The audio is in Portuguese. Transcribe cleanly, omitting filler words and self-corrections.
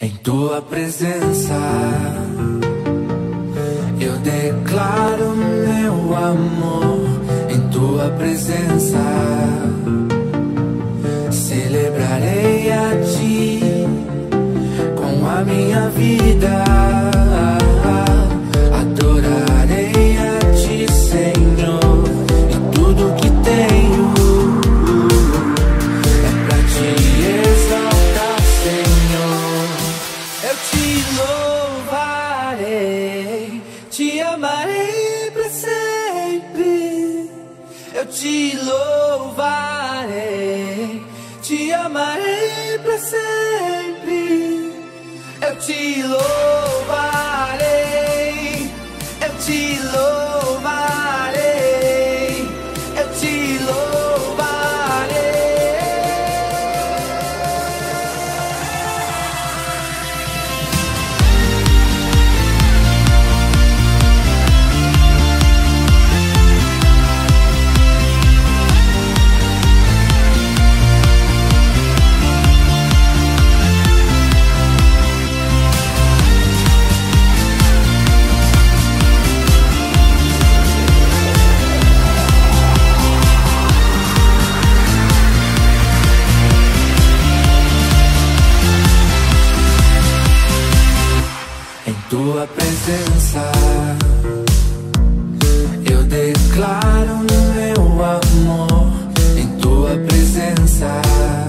Em tua presença eu declaro meu amor. Em tua presença celebrarei a ti com a minha vida. Adorarei a ti, Senhor, e tudo que tenho é pra te exaltar, Senhor. Eu te louvarei, te amarei pra sempre. Eu te louvarei, te amarei pra sempre. Eu te louvarei, eu te louvarei, eu te louvarei. Em tua presença eu declaro meu amor. Em tua presença